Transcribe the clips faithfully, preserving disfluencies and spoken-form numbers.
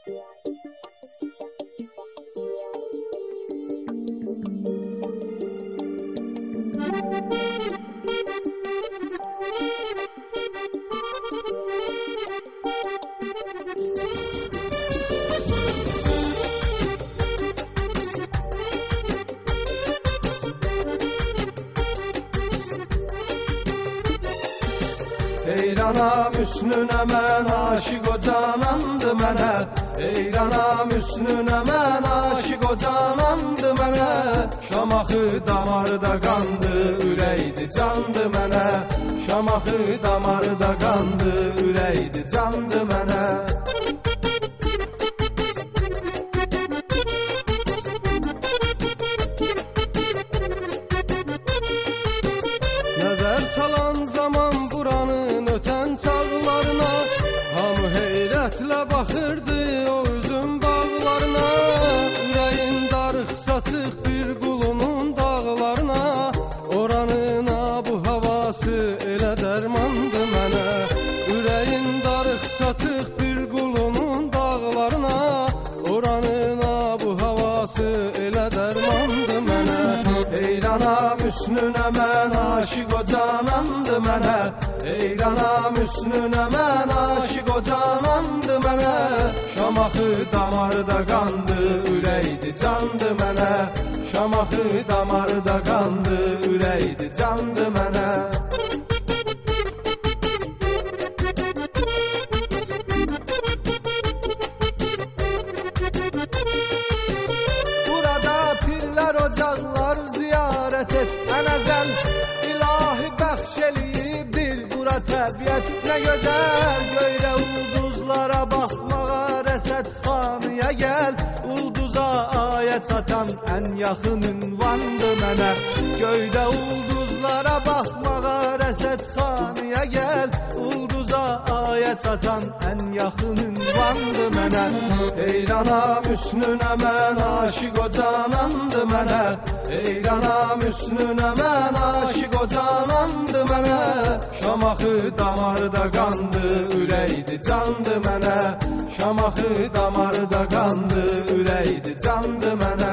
Eyrana Müslünə mən aşiq o canandı mənə. Eyrana Müslünə mən aşiq o canandı mənə. Şamaxı damarda qandı, ürəkdi candı mənə. Şamaxı damarda qandı, ürəkdi candı mənə. Nəzər salan zaman buranın ötən çağlarına, hamı heyrətlə baxırdı o üzüm bağlarına. Ürəyin darıq satıq bir qulunun dağlarına, oranın bu havası elə dərmandı mənə. Ürəyin darıq satıq bir qulunun dağlarına, oranın bu havası elə dərmandı mənə. Eyrana Müslünə mən aşiq o canandı mənə. Eyrana Müslünə mən aşiq o canandı mənə. Şamaxı damarda qandı, ürəkdi candı mənə. Şamaxı damarda qandı, ürəkdi candı mənə. Burada pirlər ocaqlar ziyarət et, ən əzəl ilahi bəxş eləyibdir bura təbiət. Nə gözəl göydə ulduzlara baxmağa, rəsədxanıya gəl. Ulduza ayət satan ən yaxın ünvandı mənə. Göydə ulduzlara baxmağa, rəsədxanıya gəl. Ulduza ayət satan ən yaxın ünvandı mənə. Eyrana Müslünə mən aşiq o canandı mənə. Eyrana Müslünə mən aşiq o canandı mənə. Şamaxı damarda qandı, ürəkdi candı mənə. Şamaxı damarda qandı, ürəkdi candı mənə.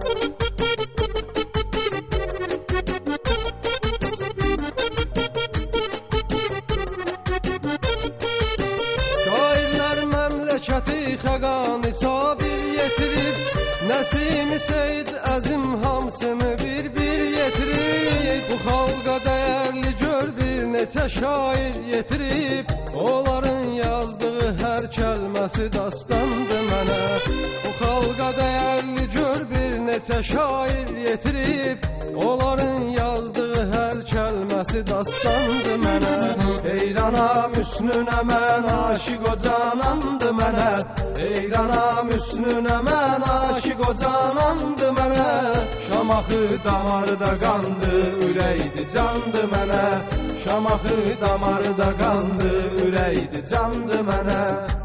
Şairlər məmləkəti xəqani sabir yetirib, Nəsimi Seyd Əzim hamsını bir-bir yetirib. Bu xalqa dəyərli gör bir neçə şair yetirib, onların yazdığı hər kəlməsi dastandı mənə. Bu xalqa dəyərli gör bir neçə şair yetirib, onların yazdığı hər kəlməsi dastandı mənə. Eyrana Müslünə mən aşiq o canandı mənə. Eyrana Müslünə mən aşiq o canandı mənə. Şamaxı damarda qandı, ürəkdi candı mənə. Şamaxı damarda qandı, ürəkdi candı mənə.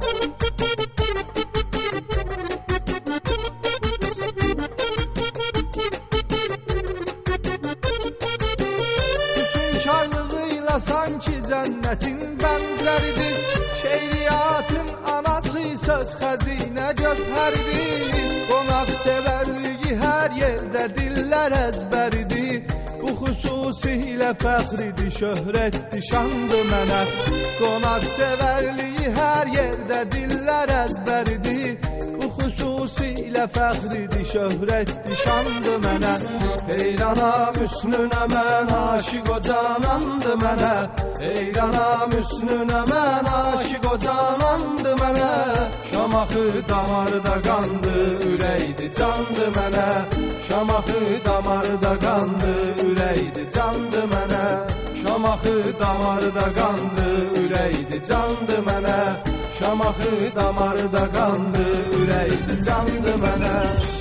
Hüsnkarlığıyla sanki cənnətin bənzəridir. Şeiriyyatın anası söz xəzinə gövhəridir. Qonaq sevərliyi hər yerdə dillər əzbəridir. Bu xüsusilə fəxridir, şöhrətdir, şandı mənə. Qonaq sevərliyi hər yerdə dillər əzbəridir. Bu xüsusilə fəxridir, şöhrətdir, şandı mənə. Eyrana Müslünə mən aşiq o canandı mənə. Eyrana Müslünə mən aşiq o canandı mənə. Şamaxı damarda qandı, ürəkdi candı mənə. Şamaxı damarda qandı, ürəkdi candı mənə. Şamaxı damarda qandı, ürəkdi candı mənə. Şamaxı damarda qandı, ürəkdi candı mənə.